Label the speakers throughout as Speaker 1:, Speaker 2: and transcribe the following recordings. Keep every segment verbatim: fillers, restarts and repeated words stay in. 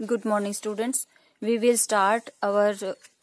Speaker 1: Good morning, students. We will start our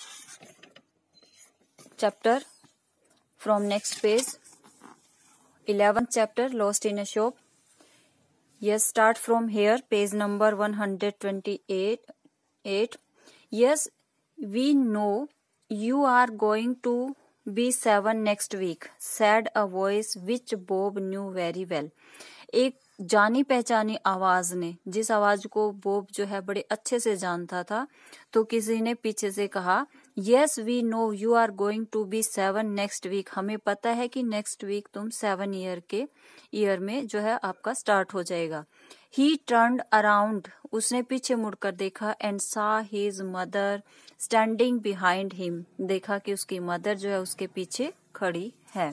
Speaker 1: chapter from next page. eleventh chapter, Lost in a Shop. Yes, start from here, page number one hundred twenty-eight. Eight. Yes, we know you are going to be seven next week, said a voice which Bob knew very well. एक जानी पहचानी आवाज ने, जिस आवाज को Bob जो है बड़े अच्छे से जानता था, तो किसी ने पीछे से कहा, yes we know you are going to be seven next week. हमें पता है कि नेक्स्ट वीक तुम सेवन ईयर के ईयर में जो है आपका स्टार्ट हो जाएगा. ही टर्न्ड अराउंड, उसने पीछे मुड़कर देखा, and saw his mother standing behind him, देखा कि उसकी मदर जो है उसके पीछे खड़ी है.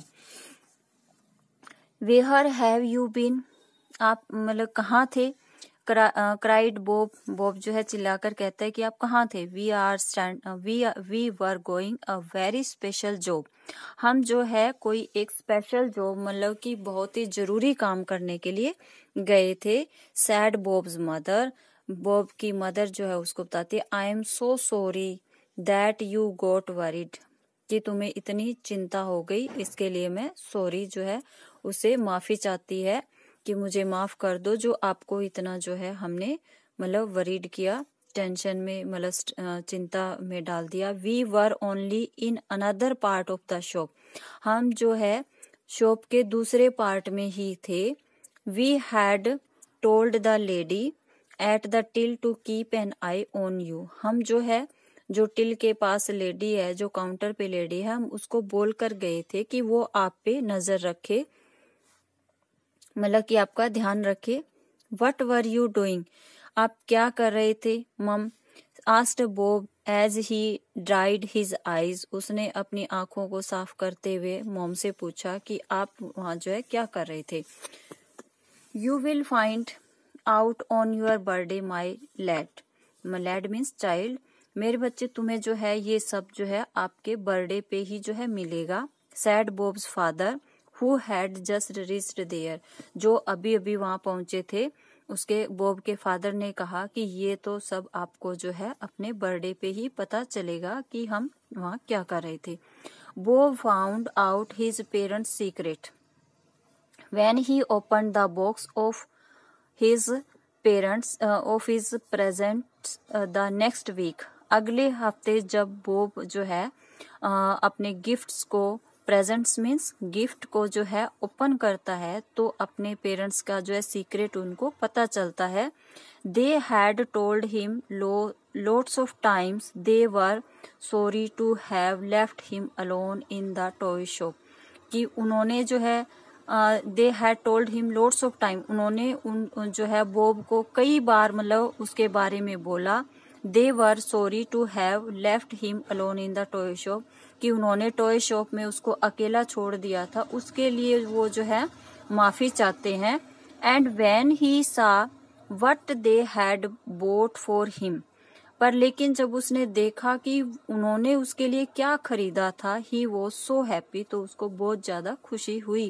Speaker 1: वेयर हैव यू बीन, आप मतलब कहाँ थे. क्राइड बॉब, बॉब जो है चिल्लाकर कहता है कि आप कहाँ थे. We are stand we we were going a very special job, हम जो है कोई एक स्पेशल जॉब मतलब कि बहुत ही जरूरी काम करने के लिए गए थे. सैड बॉब्स मदर, बॉब की मदर जो है उसको बताती है, I am so sorry that you got worried, कि तुम्हें इतनी चिंता हो गई, इसके लिए मैं सॉरी जो है उसे माफी चाहती है कि मुझे माफ कर दो जो आपको इतना जो है हमने मतलब वरीड किया, टेंशन में मतलब चिंता में डाल दिया. We were only in another part of the shop, हम जो है शॉप के दूसरे पार्ट में ही थे. We had told the lady at the till to keep an eye on you, हम जो है जो टिल के पास लेडी है, जो काउंटर पे लेडी है, हम उसको बोल कर गए थे कि वो आप पे नजर रखे, मतलब कि आपका ध्यान रखे. वट वर यू डूइंग, आप क्या कर रहे थे. Mum asked Bob as he dried his eyes, उसने अपनी आंखों को साफ करते हुए मॉम से पूछा कि आप वहां जो है क्या कर रहे थे. You will find out on your birthday my lad, lad means child, मेरे बच्चे तुम्हें जो है ये सब जो है आपके बर्थडे पे ही जो है मिलेगा. Said Bob's father who had just reached there, जो अभी अभी वहां पहुंचे थे, उसके बॉब के फादर ने कहा कि ये तो सब आपको जो है अपने बर्थडे पे ही पता चलेगा कि हम वहां क्या कर रहे थे. Bob found out his parents secret when he opened the box of his parents of his presents the next week, अगले हफ्ते जब बॉब जो है uh, अपने गिफ्ट्स को, प्रेजेंट्स मीन्स गिफ्ट को जो है ओपन करता है, तो अपने पेरेंट्स का जो है सीक्रेट उनको पता चलता है. They had told him lots of times they were sorry to have left him alone in the toy shop, कि उन्होंने जो है they had told him lots of time, उन्होंने उन जो है बॉब को कई बार मतलब उसके बारे में बोला. They were sorry to have left him alone in the toy shop, कि उन्होंने टॉय शॉप में उसको अकेला छोड़ दिया था, उसके लिए वो जो है माफी चाहते हैं. And when he saw what they had bought for him, पर लेकिन जब उसने देखा कि उन्होंने उसके लिए क्या खरीदा था, ही वाज सो हैप्पी, तो उसको बहुत ज्यादा खुशी हुई.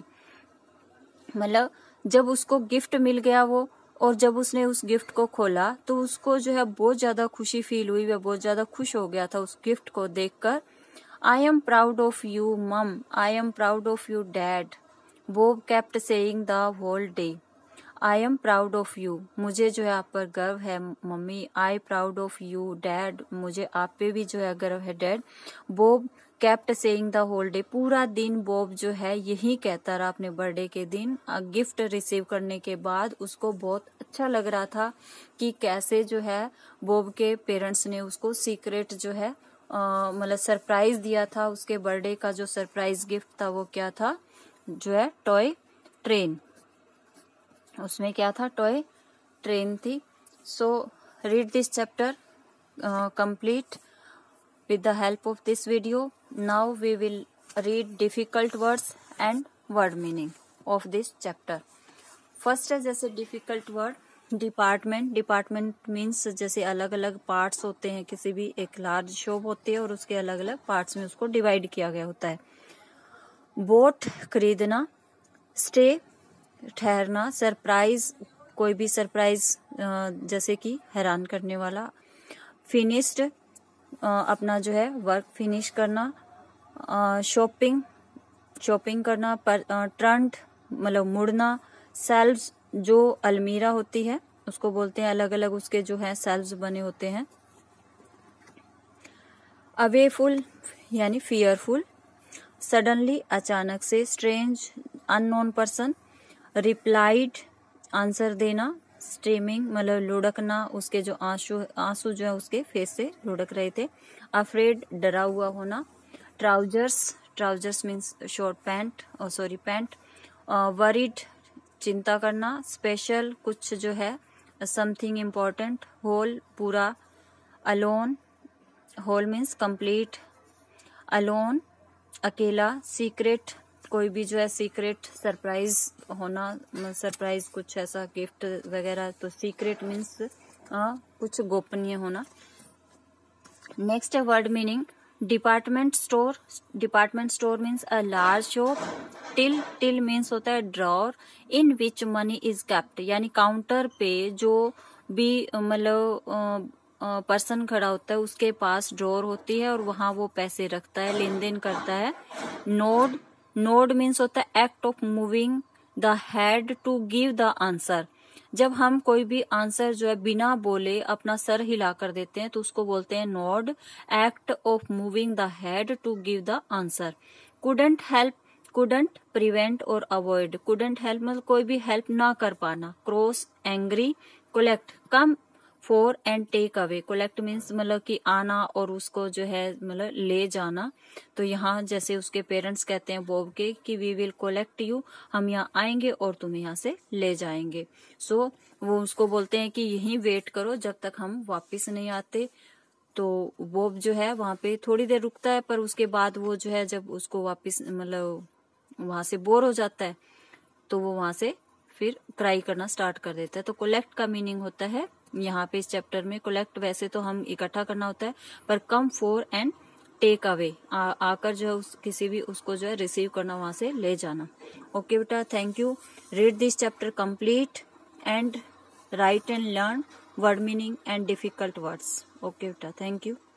Speaker 1: मतलब जब उसको गिफ्ट मिल गया वो, और जब उसने उस गिफ्ट को खोला तो उसको जो है बहुत ज्यादा खुशी फील हुई, वह बहुत ज्यादा खुश हो गया था उस गिफ्ट को देखकर. I am proud of you, Mum. I am proud of you, Dad. Bob kept saying the whole day. I am proud of you. मुझे जो है आप पर गर्व है mummy. I proud of you, Dad. मुझे आप पे भी जो है गर्व है dad. Bob kept saying the whole day. पूरा दिन बॉब जो है यही कहता रहा अपने बर्थडे के दिन. गिफ्ट रिसीव करने के बाद उसको बहुत अच्छा लग रहा था कि कैसे जो है बॉब के पेरेंट्स ने उसको सीक्रेट जो है मतलब सरप्राइज दिया था. उसके बर्थडे का जो सरप्राइज गिफ्ट था वो क्या था, जो है टॉय ट्रेन, उसमें क्या था, टॉय ट्रेन थी. So read this chapter complete with the help of this video. Now we will read difficult words and word meaning of this chapter. First है जैसे difficult word, department. Department means जैसे अलग अलग parts होते हैं, किसी भी एक लार्ज शॉप होती है और उसके अलग अलग पार्ट्स में उसको डिवाइड किया गया होता है. बोट खरीदना, स्टे ठहरना, सरप्राइज कोई भी सरप्राइज जैसे कि हैरान करने वाला। फिनिश्ड अपना जो है वर्क फिनिश करना। शॉपिंग शॉपिंग करना। टर्न्ड मतलब मुड़ना। सेल्व्स जो अलमीरा होती है उसको बोलते हैं, अलग अलग उसके जो है सेल्व्स बने होते हैं। अवेफुल यानी फियरफुल। सडनली अचानक से। Strange unknown person. Replied answer देना। स्ट्रीमिंग मतलब लुढ़कना, उसके जो आंसू आंसू जो है उसके फेस से लुढ़क रहे थे। अफ्रेड डरा हुआ होना। Trousers trousers means short pant और सॉरी पैंट। वरीड चिंता करना। स्पेशल कुछ जो है समथिंग इम्पोर्टेंट। होल पूरा। Alone whole means complete. Alone अकेला। सीक्रेट कोई भी जो है सीक्रेट सरप्राइज होना, सरप्राइज कुछ ऐसा गिफ्ट वगैरह, तो सीक्रेट मीन्स कुछ गोपनीय होना। नेक्स्ट है word meaning. Department store department store means a large shop. Till till means होता है drawer in which money is kept, यानी काउंटर पे जो भी मतलब पर्सन खड़ा होता है उसके पास ड्रॉर होती है और वहां वो पैसे रखता है, लेन देन करता है। नोड नोड मीन्स होता है act of moving the head to give the answer. जब हम कोई भी आंसर जो है बिना बोले अपना सर हिला कर देते हैं तो उसको बोलते हैं nod. Act of moving the head to give the answer. Couldn't help couldn't prevent और अवॉइड। कुडंट हेल्प मतलब कोई भी हेल्प ना कर पाना। Cross angry. Collect come for and take away. Collect means मतलब कि आना और उसको जो है मतलब ले जाना। तो यहाँ जैसे उसके पेरेंट्स कहते हैं बॉब के कि वी विल कोलेक्ट यू, हम यहाँ आएंगे और तुम्हें यहाँ से ले जाएंगे। सो so, वो उसको बोलते हैं कि यहीं वेट करो जब तक हम वापस नहीं आते। तो बॉब जो है वहां पे थोड़ी देर रुकता है, पर उसके बाद वो जो है जब उसको वापस मतलब वहां से बोर हो जाता है तो वो वहां से फिर क्राई करना स्टार्ट कर देता है। तो कोलेक्ट का मीनिंग होता है यहाँ पे इस चैप्टर में, कोलेक्ट वैसे तो हम इकट्ठा करना होता है, पर come for and take away आकर जो है उस किसी भी उसको जो है रिसीव करना, वहां से ले जाना। ओके बेटा, thank you. Read this chapter complete and write and learn word meaning and difficult words. Okay बेटा, थैंक यू।